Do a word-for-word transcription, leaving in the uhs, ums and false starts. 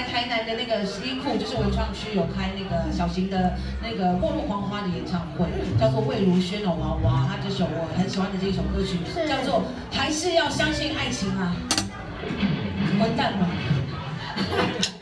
台南的那个西库，就是文创区有开那个小型的那个末路黄花的演唱会，叫做魏如萱的娃娃。他这首我很喜欢的这一首歌曲叫做《还是要相信爱情啊》，完蛋了。